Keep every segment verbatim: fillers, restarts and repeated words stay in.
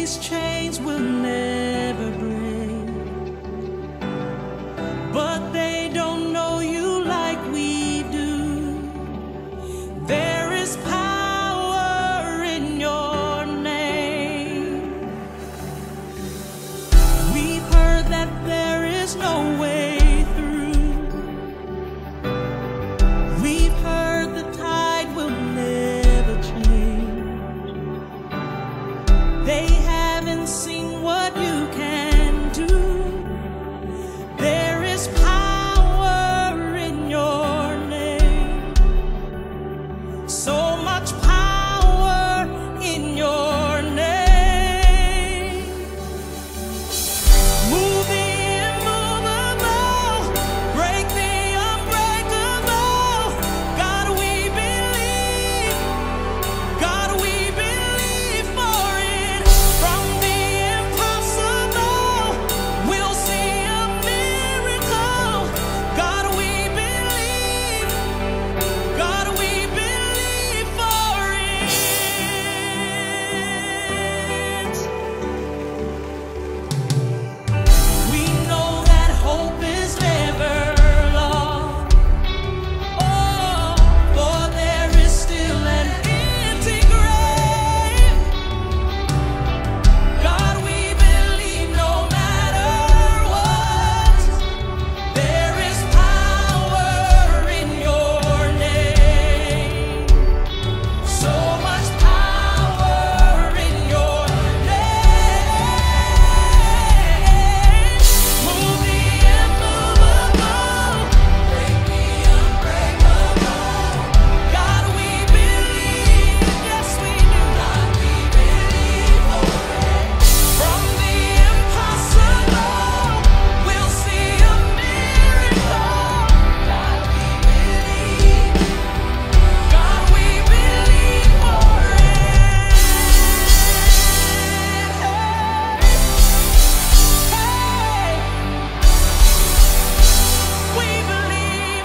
these chains will never break, but they don't know you like we do. There is power in your name. We've heard that there is no way through. We've heard the tide will never change. They haven't seen what you can do. There is power in your name. So much power in your name. Move the immovable, break the unbreakable. God, we believe. God, we believe for it. From the impossible, we'll see a miracle. God, we believe. God, we believe for it. We know that hope is never lost. Oh, for there is still an empty grave. God, we believe no matter what, there is power in your name. So much power in your name. Move the immovable, break the unbreakable. God, we believe, yes we do. God, we believe for it. From the impossible, we'll see a miracle. God, we believe. God, we believe for it. Hey, we believe.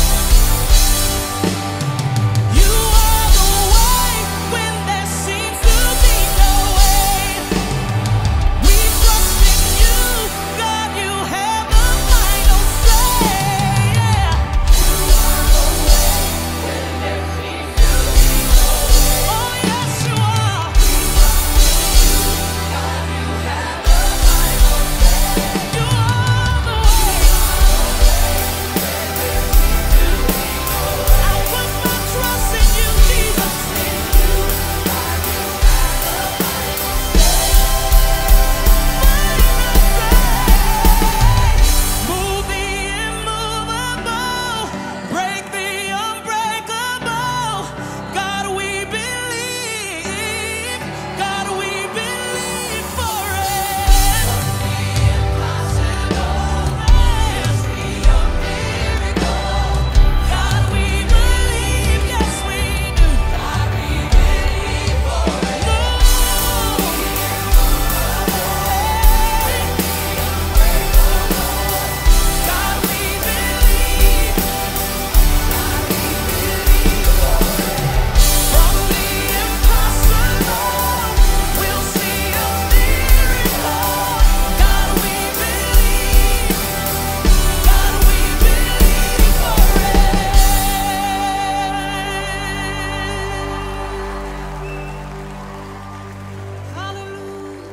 You are the way when there seems to be no way. We trust in you, God, you have the final say. Yeah. You are the way when there seems to be no way. Oh, yes, you are. We trust in you, God, you have the final say. You are the way. I put my trust in you, Jesus. Move the immovable, break the unbreakable. God, we believe. God, we believe for it. The impossible will see a miracle. God, we believe, yes we do. God, we believe for it. God, we believe. From the impossible, we'll see a miracle. God, we believe. God, we believe for it. Hallelujah.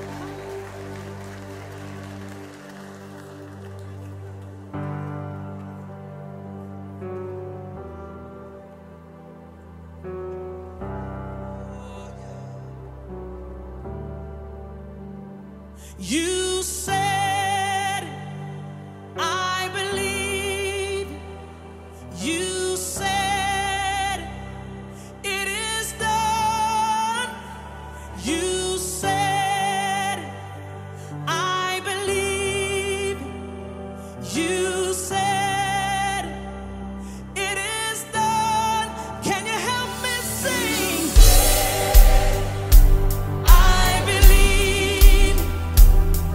You said, I believe. You said, it is done. You said, I believe. You said, it is done. Can you help me sing? I believe.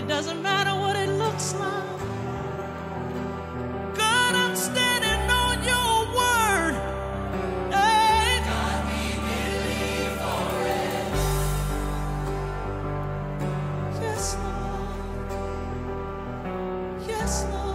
It doesn't matter what it looks like. God, I'm standing on your word. Hey. God, we believe for it. Yes, Lord. Yes, Lord.